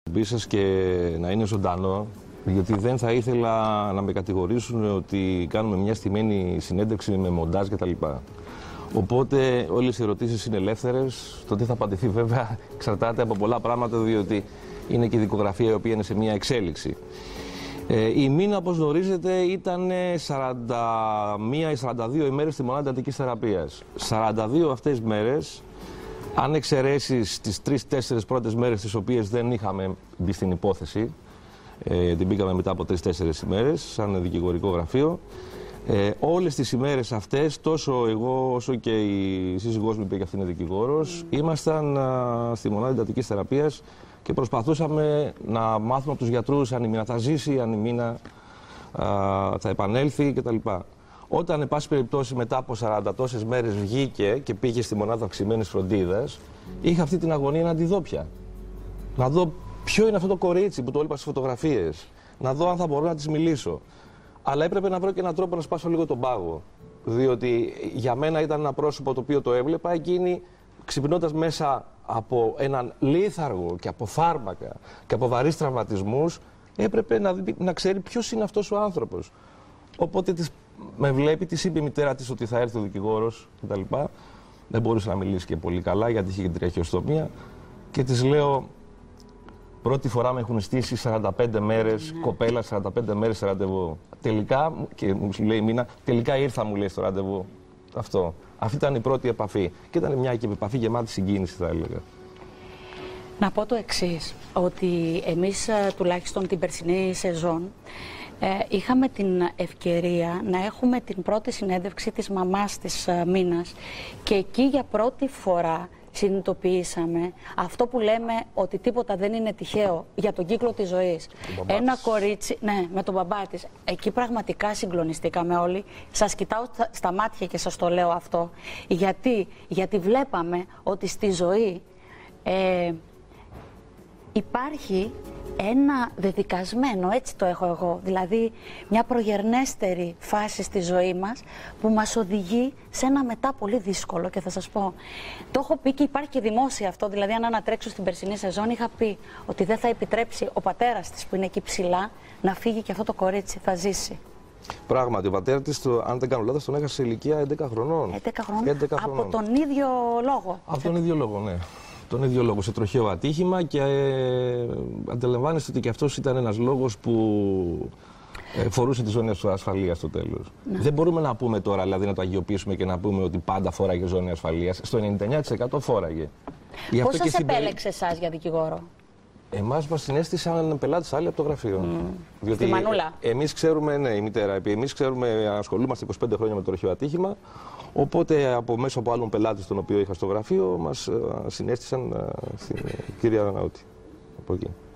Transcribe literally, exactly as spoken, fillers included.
Μπίσας και να είναι ζωντανό, γιατί δεν θα ήθελα να με κατηγορήσουν ότι κάνουμε μια στημένη συνέντευξη με μοντάζ κτλ. Οπότε όλες οι ερωτήσεις είναι ελεύθερες. Το τι θα απαντηθεί βέβαια εξαρτάται από πολλά πράγματα, διότι είναι και η δικογραφία η οποία είναι σε μια εξέλιξη. Ε, η Μίνα, όπως γνωρίζετε, ήταν σαράντα μία ή σαράντα δύο ημέρες στη μονάδα εντατικής θεραπείας. σαράντα δύο αυτές μέρες, αν εξαιρέσεις τις τρεις-τέσσερις πρώτες μέρες τις οποίες δεν είχαμε μπει στην υπόθεση, ε, την μπήκαμε μετά από τρεις-τέσσερις ημέρες, σαν δικηγορικό γραφείο, ε, όλες τις ημέρες αυτές, τόσο εγώ όσο και η σύζυγός μου, είπε και αυτή είναι δικηγόρος, mm. ήμασταν α, στη μονάδα εντατικής θεραπείας και προσπαθούσαμε να μάθουμε από τους γιατρούς αν η Μίνα θα ζήσει, αν η Μίνα α, θα επανέλθει κτλ. Όταν, εν πάση περιπτώσει, μετά από σαράντα τόσες μέρες βγήκε και πήγε στη μονάδα αυξημένης φροντίδας, είχα αυτή την αγωνία να τη δω πια. Να δω ποιο είναι αυτό το κορίτσι που το έλειπα στις φωτογραφίες. Να δω αν θα μπορώ να της μιλήσω. Αλλά έπρεπε να βρω και έναν τρόπο να σπάσω λίγο τον πάγο. Διότι για μένα ήταν ένα πρόσωπο το οποίο το έβλεπα, εκείνη ξυπνώντας μέσα από έναν λίθαργο και από φάρμακα και από βαρύς τραυματισμούς, έπρεπε να, δει, να ξέρει ποιος είναι αυτός ο άνθρωπος. Οπότε της, με βλέπει, της είπε η μητέρα της ότι θα έρθει ο δικηγόρος κτλ. Δεν μπορούσε να μιλήσει και πολύ καλά γιατί είχε και τραχιοστομία. Και της λέω, πρώτη φορά με έχουν στήσει σαράντα πέντε μέρες, ναι. κοπέλα, σαράντα πέντε μέρες σε ραντεβού. Τελικά, και μου λέει η Μίνα, τελικά ήρθα, μου λέει, στο ραντεβού. Αυτό. Αυτή ήταν η πρώτη επαφή. Και ήταν μια επαφή γεμάτη συγκίνηση, θα έλεγα. Να πω το εξής, ότι εμείς τουλάχιστον την περσινή σεζόν ε, είχαμε την ευκαιρία να έχουμε την πρώτη συνέντευξη της μαμάς της Μίνας και εκεί για πρώτη φορά συνειδητοποιήσαμε αυτό που λέμε ότι τίποτα δεν είναι τυχαίο για τον κύκλο της ζωής. Ένα κορίτσι, ναι, με τον μπαμπά της. Εκεί πραγματικά συγκλονιστήκαμε όλοι. Σας κοιτάω στα μάτια και σας το λέω αυτό. Γιατί, Γιατί βλέπαμε ότι στη ζωή ε, υπάρχει ένα δεδικασμένο, έτσι το έχω εγώ, δηλαδή μια προγερνέστερη φάση στη ζωή μας που μας οδηγεί σε ένα μετά πολύ δύσκολο. Και θα σας πω, το έχω πει και υπάρχει και δημόσια αυτό, δηλαδή αν ανατρέξω στην περσινή σεζόν είχα πει ότι δεν θα επιτρέψει ο πατέρας της που είναι εκεί ψηλά να φύγει και αυτό το κορίτσι θα ζήσει. Πράγματι, ο πατέρας της, αν δεν κάνω λάθος, τον έχασε σε ηλικία έντεκα χρονών. έντεκα χρονών. έντεκα χρονών. Από τον ίδιο λόγο. Από τον ίδιο λόγο, ναι. Τον ίδιο λόγο, σε τροχαίο ατύχημα και ε, αντιλαμβάνεστε ότι και αυτός ήταν ένας λόγος που ε, φορούσε τη ζώνη ασφαλείας στο τέλος. Ναι. Δεν μπορούμε να πούμε τώρα, δηλαδή να το αγιοποιήσουμε και να πούμε ότι πάντα φόραγε ζώνη ασφαλείας. Στο ενενήντα εννιά τοις εκατό φόραγε. Πώς σας επέλεξε εσάς για δικηγόρο? Εμάς μας συνέστησαν πελάτες άλλοι από το γραφείο. Mm. Διότι Στη Μανούλα. Ε, εμείς ξέρουμε, ναι, η μητέρα, εμείς ξέρουμε, ασχολούμαστε είκοσι πέντε χρόνια με το τροχαίο ατύχημα. Οπότε από μέσω από άλλων πελάτες τον οποίο είχα στο γραφείο μας συνέστησαν στην κυρία Ναούτη από εκεί.